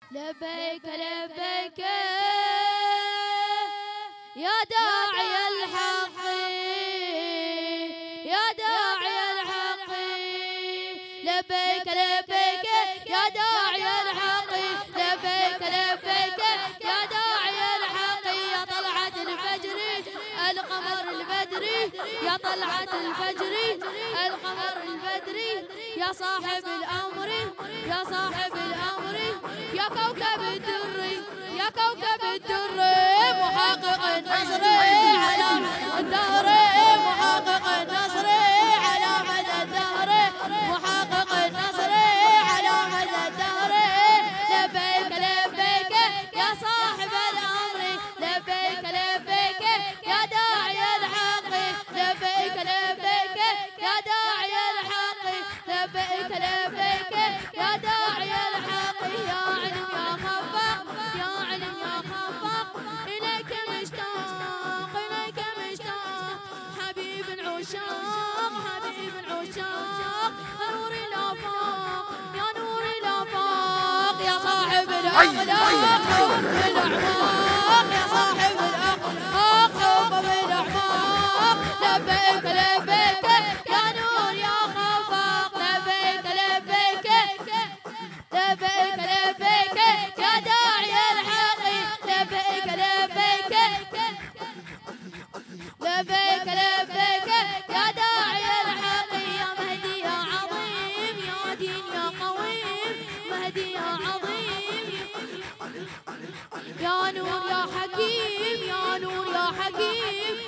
لبيك لبيك يا داعي الحق يا داعي الحق لبيك لبيك يا داعي الحق لبيك لبيك يا داعي الحق يا طلعة الفجر القمر البدري يا طلعة الفجر القمر البدري يا صاحب الأمر يا صاحب الأمر يا كوكب الدري يا كوكب الدري محقق النصر على الدهر محقق النصر على مدى الدهر محقق النصر على مدى الدهر لبيك لبيك يا صاحب الأمر لبيك لبيك يا داعي الحق لبيك لبيك يا داعي الحق لبيك لبيك يا داعي الحق يا علم يا خفاق يا علم يا خفاق إليك مشتاق إليك مشتاق حبيب عشاق حبيب عشاق نور الآفاق يا نور الآفاق يا صاحب الأخلاق حب بالأعماق يا صاحب الأخلاق حب بالأعماق لبيك لبيك يا نور يا خفاق لبيك لبيك لبيك لبيك يا داعي الحق لبيك لبيك لبيك لبيك يا داعي الحق يا مهدي يا عظيم يا دين يا قويم مهدي يا عظيم يا نور يا حكيم يا نور يا حكيم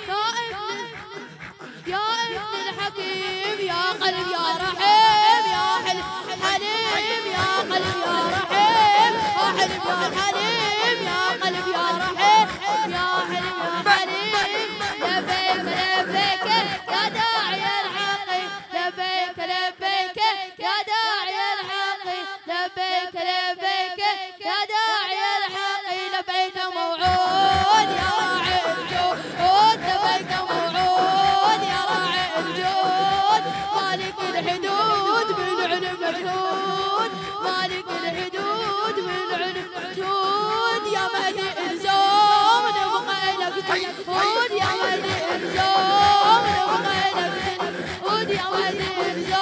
يا ابن الحكيم يا قلب يا رحيم يا حلم حليم يا قلب يا رحيم يا حلم يا حليم يا قلب يا رحيم يا حلم يا حليم لبيك لبيك يا داعي الحق لبيك لبيك يا داعي الحق لبيك لبيك يا داعي الحق لبيك موعود يا راعي الجود لبيك موعود يا راعي الجود مالك الحدود بالعلم مشهود مالك الحدود بالعلم مشهود يا مهدي الزوم نبقى لك تشهود يا مهدي الزوم نبقى لك تشهود يا مهدي الزوم